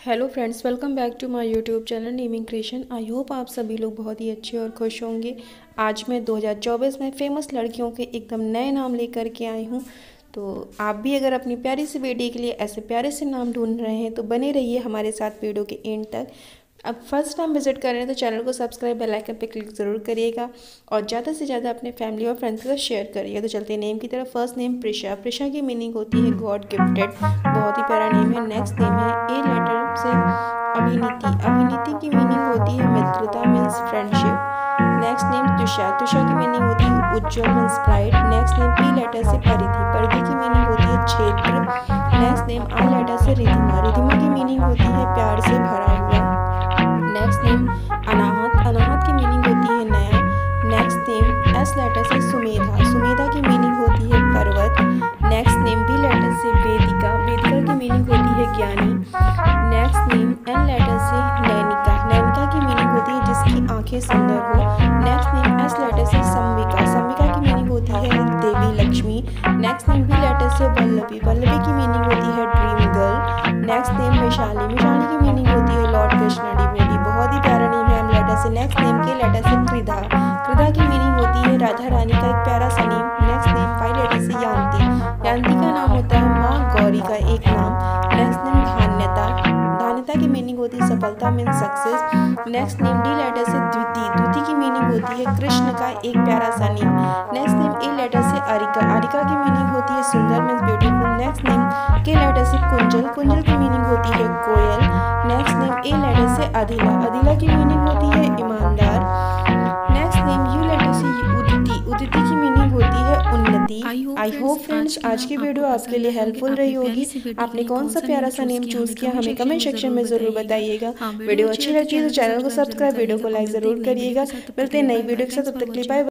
Hello friends, welcome back to my YouTube channel naming creation. I hope आप सभी लोग बहुत ही अच्छे और खुश होंगे। आज मैं 2024 में फेमस लड़कियों के एकदम नए नाम लेकर के आई हूँ। तो आप भी अगर अपनी प्यारी सी बेटी के लिए ऐसे प्यारे से नाम ढूंढ रहे हैं तो बने रहिए हमारे साथ वीडियो के एंड तक। अब फर्स्ट टाइम विजिट कर रहे हैं तो चैनल को सब्सक्राइब, बेल आइकन पे क्लिक ज़रूर करिएगा और ज़्यादा से ज़्यादा अपने फैमिली और फ्रेंड्स के साथ शेयर करिएगा। तो चलते हैं नेम की तरफ। First name Prisha. प्रिशा की मीनिंग होती है गॉड गिफ्टेड, बहुत ही प्यारा नेम है। नेक्स्ट नेम है ए लेटर से अभिनीति। अभिनीति की मीनिंग होती है मित्रता, means friendship. Next name Tusha. Tusha की मीनिंग होती है उज्जवल, means bright. Next name P letter से परिधि। परिधि की मीनिंग होती है क्षेत्र। नेक्स्ट नेम आई लेटर से रिधिमा। रिधिमा की मीनिंग होती है प्यार से भरा हुआ। नेक्स्ट नेम अनाहत। अनाहत की मीनिंग होती है नया। नेक्स्ट नेम एस लेटर से सुमेधा। सुमेधा की मीनिंग होती है पर्वत। नेक्स्ट नेम बी लेटर से वेदिका। वेदिका की मीनिंग होती है ज्ञानी। नेक्स्ट नेम एन लेटर से नैनिका। नैनिका की मीनिंग होती है जिसकी आंखें सुंदर हो। नेक्स्ट नेम एस लेटर से संविका। संविका की मीनिंग होती है Devi Lakshmi. Next name B letter से वल्लभी। वल्लभी की मीनिंग होती है dream girl. Next name Vaishali. Vaishali की मीनिंग होती है लॉर्ड कृष्णा डिवोटी। बहुत ही प्यारा नेम है एम लेटर से। नेक्स्ट नेम के लेटर से कृदा। कृदा की मीनिंग होती है राधा रानी का एक प्यारा सा name. Next name Y letter से यान्ती। यान्ती का नाम होता है माँ गौरी का एक नाम। Next name धान्यता। धान्यता की मीनिंग होती है सफलता, mean success. Next name D letter से द्विति। द्विति की मीनिंग होती है कृष्ण का एक प्यारा सा name. Next name A letter से अरिका। अरिका की मीनिंग होती है सुंदर, means beautiful. Next name K letter से कुंजल। कुंजल की मीनिंग होती है कोयल। नेक्स्ट नेम ए लेटर से अदिला। अदिला की मीनिंग होती है ईमानदार। नेक्स्ट नेम यू लेटर से उदिति। उदिति की मीनिंग होती है उन्नति। आई होप फ्रेंड्स आज की वीडियो आपके लिए हेल्पफुल रही होगी। आपने कौन सा प्यारा सा नेम चूज किया हमें कमेंट सेक्शन में जरूर बताइएगा। वीडियो अच्छी लगी तो चैनल को सब्सक्राइब, वीडियो को लाइक जरूर करिएगा। मिलते हैं नई वीडियो के साथ, तब तक के लिए बाय।